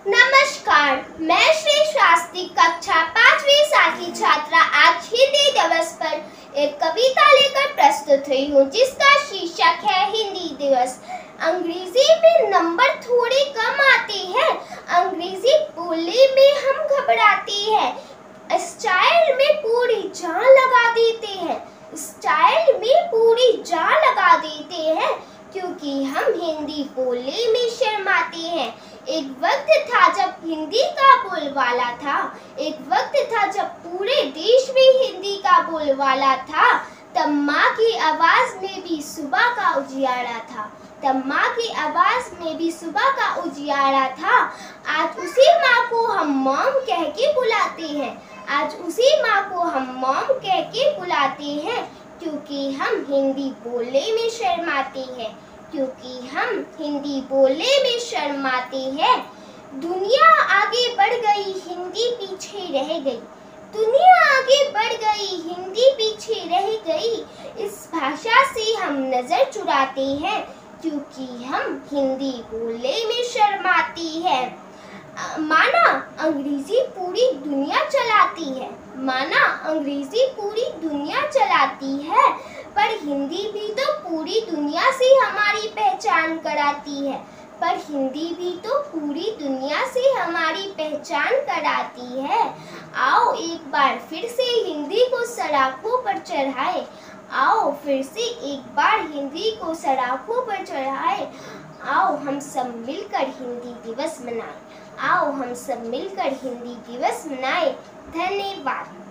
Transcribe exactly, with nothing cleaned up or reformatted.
नमस्कार, मैं श्री शास्त्री कक्षा पांचवी सा की छात्रा आज हिंदी दिवस पर एक कविता लेकर प्रस्तुत हुई हूँ, जिसका शीर्षक है हिंदी दिवस। अंग्रेजी में नंबर थोड़े कम आते हैं, अंग्रेजी बोलने में हम घबराते हैं, स्टाइल में पूरी जान लगा देते हैं, स्टाइल में पूरी जान लगा देते हैं, क्योंकि हम हिंदी बोलने में शर्माते हैं। एक वक्त था जब हिंदी का बोलबाला था, एक वक्त था जब पूरे देश में हिंदी का बोलबाला था। तब माँ की आवाज में भी सुबह का उजियारा था, तब माँ की आवाज में भी सुबह का उजियारा था। आज उसी माँ को हम मॉम कह के बुलाते हैं, आज उसी माँ को हम मॉम कह के बुलाते हैं, क्योंकि हम हिंदी बोलने में शर्माते हैं, क्योंकि हम हिंदी बोलने में शर्माते हैं। दुनिया आगे बढ़ गई, हिंदी पीछे रह गई, दुनिया आगे बढ़ गई, हिंदी पीछे रह गई। इस भाषा से हम नजर चुराते हैं, क्योंकि हम हिंदी बोलने में शर्माते हैं। माना अंग्रेजी पूरी दुनिया चलाती है, माना अंग्रेजी पूरी दुनिया चलाती है, पर हिंदी भी तो पूरी दुनिया से हमारी पहचान कराती है, पर हिंदी भी तो पूरी दुनिया से हमारी पहचान कराती है। आओ एक बार फिर से हिंदी को सड़कों पर चढ़ाए, आओ फिर से एक बार हिंदी को सड़कों पर चढ़ाए। आओ हम सब मिलकर हिंदी दिवस मनाएं, आओ हम सब मिलकर हिंदी दिवस मनाएं। धन्यवाद।